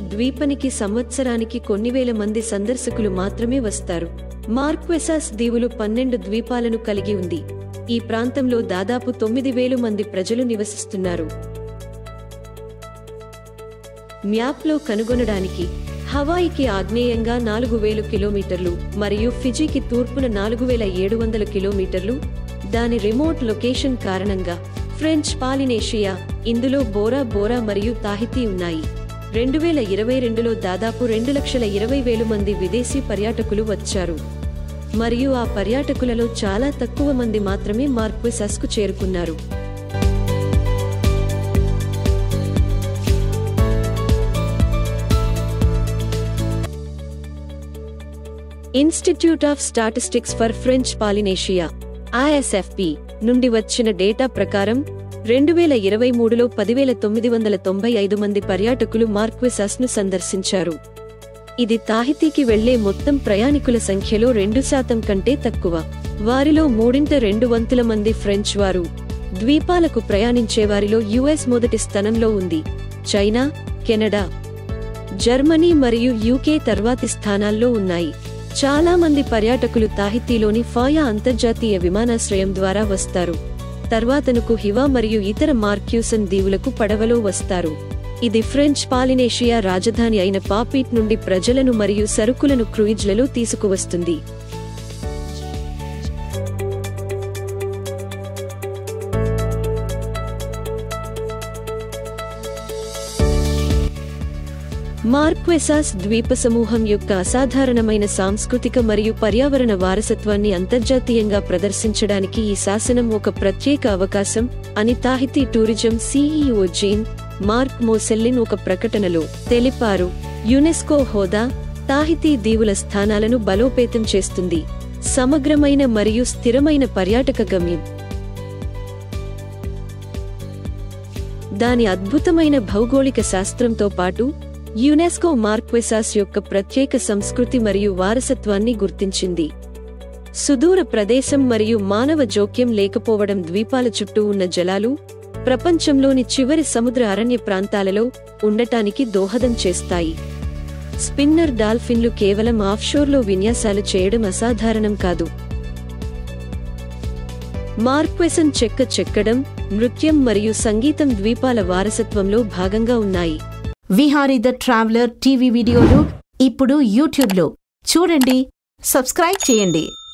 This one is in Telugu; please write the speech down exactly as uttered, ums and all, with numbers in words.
ద్వీపానికి సంవత్సరానికి కొన్ని వేల మంది సందర్శకులు మాత్రమే వస్తారు. మార్క్వెసాస్ దీవులు పన్నెండు ద్వీపాలను కలిగి ఉంది. ఈ ప్రాంతంలో దాదాపు తొమ్మిది వేలు మంది ప్రజలు నివసిస్తున్నారు. మ్యాప్లో కనుగొనడానికి హవాయికి ఆగ్నేయంగా నాలుగు వేలు కిలోమీటర్లు మరియు ఫిజీకి తూర్పున నాలుగు వేల ఏడు వందల కిలోమీటర్లు. దాని రిమోట్ లొకేషన్ కారణంగా ఫ్రెంచ్ పాలినేషియా, ఇందులో బోరా బోరా మరియు తాహితీ ఉన్నాయి. రెండు వేల ఇరవై రెండులో దాదాపు రెండు లక్షల ఇరవై వేలు మంది విదేశీ పర్యాటకులు వచ్చారు మరియు ఆ పర్యాటకులలో చాలా తక్కువ మంది మాత్రమే మార్క్వెసాస్కు చేరుకున్నారు. Institute of statistics for French Polynesia I S F P నుండి వచ్చిన డేటా ప్రకారం రెండు వేల ఇరవై మూడులో పదివేల తొమ్మిది వందల తొంభై ఐదు మంది పర్యాటకులు మార్క్వెసాస్ను సందర్శించారు. ఇది తాహితీకి వెళ్లే మొత్తం ప్రయాణికుల సంఖ్యలో రెండు శాతం కంటే తక్కువ. వారిలో మూడింట రెండు వంతుల మంది ఫ్రెంచ్ వారు. ద్వీపాలకు ప్రయాణించేవారిలో యుఎస్ మొదటి స్థానంలో ఉంది. చైనా, కెనడా, జర్మనీ మరియు యూకే తర్వాతి స్థానాల్లో ఉన్నాయి. చాలా మంది పర్యాటకులు తాహితీలోని ఫాయా అంతర్జాతీయ విమానాశ్రయం ద్వారా వస్తారు. తర్వాతనుకు హివా మరియు ఇతర మార్క్యూసన్ దీవులకు పడవలో వస్తారు. ఇది ఫ్రెంచ్ పాలినేషియా రాజధాని అయిన పాపీట్ నుండి ప్రజలను మరియు సరుకులను క్రూయిజ్లలో తీసుకువస్తుంది. మార్క్వెసాస్ ద్వీపసమూహం యొక్క అసాధారణమైన సాంస్కృతిక మరియు పర్యావరణ వారసత్వాన్ని అంతర్జాతీయంగా ప్రదర్శించడానికి ఈ శాసనం ఒక ప్రత్యేక అవకాశం అని Tahiti tourism CEO Jean Marc Mocellin ఒక ప్రకటనలో తెలిపారు. యునెస్కో హోదా తాహితీ దీవుల స్థానాలను బలోపేతం చేస్తుంది. సమగ్రమైన మరియు స్థిరమైన పర్యాటక గమ్యం. దాని అద్భుతమైన భౌగోళిక శాస్త్రంతో పాటు యునెస్కో మార్క్వెసాస్ యొక్క ప్రత్యేక సంస్కృతి మరియు వారసత్వాన్ని గుర్తించింది. సుదూర ప్రదేశం మరియు మానవ జోక్యం లేకపోవడం ద్వీపాల చుట్టూ ఉన్న జలాలు ప్రపంచంలోని చివరి సముద్ర అరణ్య ప్రాంతాలలో ఉండటానికి దోహదం చేస్తాయి. స్పిన్నర్ డాల్ఫిన్లు కేవలం ఆఫ్షోర్లో విన్యాసాలు చేయడం అసాధారణం కాదు. మార్క్వెసన్ చెక్క చెక్కడం, నృత్యం మరియు సంగీతం ద్వీపాల వారసత్వంలో భాగంగా ఉన్నాయి. విహారీ ద ట్రావెలర్ టీవీ వీడియోలు ఇప్పుడు యూట్యూబ్లో చూడండి, సబ్స్క్రైబ్ చేయండి.